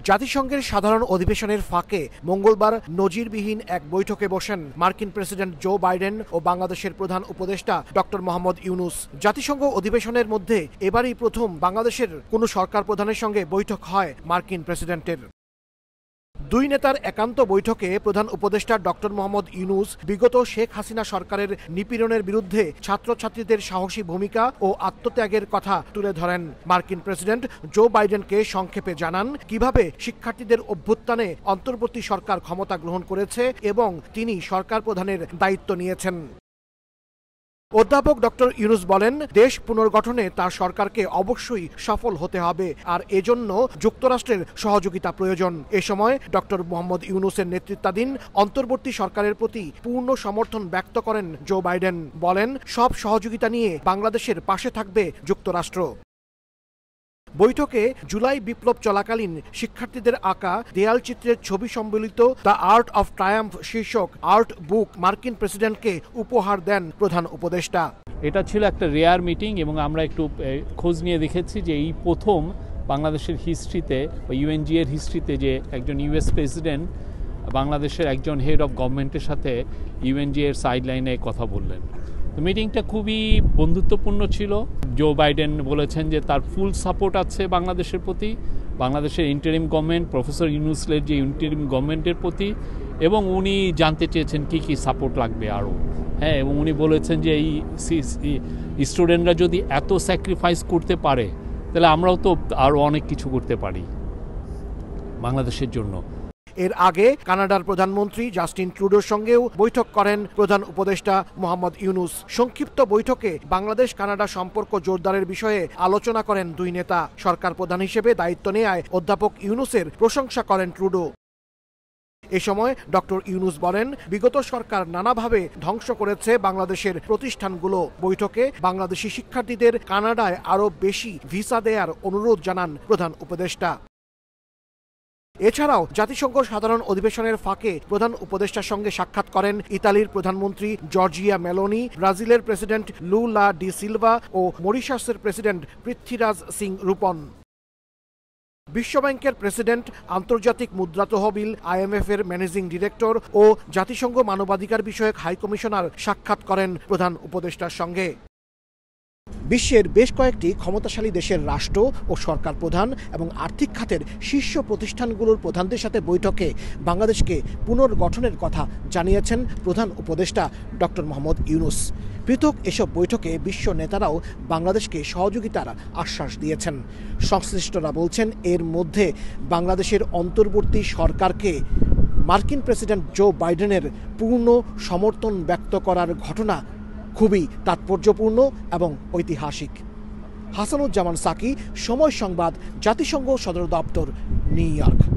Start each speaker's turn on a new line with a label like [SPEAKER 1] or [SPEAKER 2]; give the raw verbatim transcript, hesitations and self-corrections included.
[SPEAKER 1] জাতিসংঘের সাধারণ অধিবেশনের ফাঁকে মঙ্গলবার নজিরবিহীন এক বৈঠকে বসেন মার্কিন প্রেসিডেন্ট জো বাইডেন ও বাংলাদেশের প্রধান উপদেষ্টা ডক্টর মোহাম্মদ ইউনুস। জাতিসংঘ অধিবেশনের মধ্যে এবারই প্রথম বাংলাদেশের কোনো সরকার প্রধানের সঙ্গে বৈঠক হয় মার্কিন প্রেসিডেন্টের। দুই নেতার একান্ত বৈঠকে প্রধান উপদেষ্টা ডক্টর মোহাম্মদ ইউনুস বিগত শেখ হাসিনা সরকারের নিপীড়নের বিরুদ্ধে ছাত্রছাত্রীদের সাহসী ভূমিকা ও আত্মত্যাগের কথা তুলে ধরেন। মার্কিন প্রেসিডেন্ট জো বাইডেনকে সংক্ষেপে জানান কিভাবে শিক্ষার্থীদের অভ্যুত্থানে অন্তর্বর্তী সরকার ক্ষমতা গ্রহণ করেছে এবং তিনি সরকার প্রধানের দায়িত্ব নিয়েছেন। অধ্যাপক ডক্টর ইউনুস বলেন, দেশ পুনর্গঠনে তার সরকারকে অবশ্যই সফল হতে হবে, আর এজন্য যুক্তরাষ্ট্রের সহযোগিতা প্রয়োজন। এ সময় ডক্টর মোহাম্মদ ইউনুসের নেতৃত্বাধীন অন্তর্বর্তী সরকারের প্রতি পূর্ণ সমর্থন ব্যক্ত করেন জো বাইডেন। বলেন, সব সহযোগিতা নিয়ে বাংলাদেশের পাশে থাকবে যুক্তরাষ্ট্র। বৈঠকে জুলাই বিপ্লব চলাকালীন শিক্ষার্থীদের আঁকা দেয়াল চিত্রের ছবি সম্বলিত দ্য আর্ট অফ ট্রায়াম্ফ শীর্ষক আর্ট বুক মার্কিন প্রেসিডেন্টকে উপহার দেন প্রধান উপদেষ্টা।
[SPEAKER 2] এটা ছিল একটা রেয়ার মিটিং এবং আমরা একটু খোঁজ নিয়ে দেখেছি যে এই প্রথম বাংলাদেশের হিস্ট্রিতে বা ইউএনজি এর হিস্ট্রিতে যে একজন ইউএস প্রেসিডেন্ট বাংলাদেশের একজন হেড অফ গভর্নমেন্টের সাথে ইউএনজি এর সাইডলাইনে কথা বললেন। মিটিংটা খুবই বন্ধুত্বপূর্ণ ছিল। জো বাইডেন বলেছেন যে তার ফুল সাপোর্ট আছে বাংলাদেশের প্রতি, বাংলাদেশের ইন্টারিম গভর্নমেন্ট প্রফেসর ইউনুসের যে ইন্টারিম গভর্নমেন্টের প্রতি, এবং উনি জানতে চেয়েছেন কি কি সাপোর্ট লাগবে আরও। হ্যাঁ, এবং উনি বলেছেন যে এই স্টুডেন্টরা যদি এত স্যাক্রিফাইস করতে পারে তাহলে আমরাও তো আরও অনেক কিছু করতে পারি বাংলাদেশের জন্য।
[SPEAKER 1] এর আগে কানাডার প্রধানমন্ত্রী জাস্টিন ট্রুডোর সঙ্গেও বৈঠক করেন প্রধান উপদেষ্টা মোহাম্মদ ইউনুস। সংক্ষিপ্ত বৈঠকে বাংলাদেশ কানাডা সম্পর্ক জোরদারের বিষয়ে আলোচনা করেন দুই নেতা। সরকার প্রধান হিসেবে দায়িত্ব নেয়ায় অধ্যাপক ইউনুসের প্রশংসা করেন ট্রুডো। এ সময় ডক্টর ইউনুস বলেন, বিগত সরকার নানাভাবে ধ্বংস করেছে বাংলাদেশের প্রতিষ্ঠানগুলো। বৈঠকে বাংলাদেশি শিক্ষার্থীদের কানাডায় আরও বেশি ভিসা দেয়ার অনুরোধ জানান প্রধান উপদেষ্টা। এছাড়াও জাতিসংঘ সাধারণ অধিবেশনের ফাঁকে প্রধান উপদেষ্টার সঙ্গে সাক্ষাৎ করেন ইতালির প্রধানমন্ত্রী জর্জিয়া মেলোনি, ব্রাজিলের প্রেসিডেন্ট লুলা ডি সিলভা ও মরিশাসের প্রেসিডেন্ট পৃথ্বীরাজ সিং রূপন। বিশ্বব্যাংকের প্রেসিডেন্ট, আন্তর্জাতিক মুদ্রা তহবিল আইএমএফ এর ম্যানেজিং ডিরেক্টর ও জাতিসংঘ মানবাধিকার বিষয়ক হাইকমিশনার সাক্ষাৎ করেন প্রধান উপদেষ্টার সঙ্গে। বিশ্বের বেশ কয়েকটি ক্ষমতাশালী দেশের রাষ্ট্র ও সরকার প্রধান এবং আর্থিক খাতের শীর্ষ প্রতিষ্ঠানগুলোর প্রধানদের সাথে বৈঠকে বাংলাদেশকে পুনর্গঠনের কথা জানিয়েছেন প্রধান উপদেষ্টা ডক্টর মোহাম্মদ ইউনুস। পৃথক এসব বৈঠকে বিশ্ব নেতারাও বাংলাদেশকে সহযোগিতার আশ্বাস দিয়েছেন। সংশ্লিষ্টরা বলছেন, এর মধ্যে বাংলাদেশের অন্তর্বর্তী সরকারকে মার্কিন প্রেসিডেন্ট জো বাইডেনের পূর্ণ সমর্থন ব্যক্ত করার ঘটনা খুবই তাৎপর্যপূর্ণ এবং ঐতিহাসিক। হাসানুজ্জামান সাকি, সময় সংবাদ, জাতিসংঘ সদর দপ্তর, নিউ ইয়র্ক।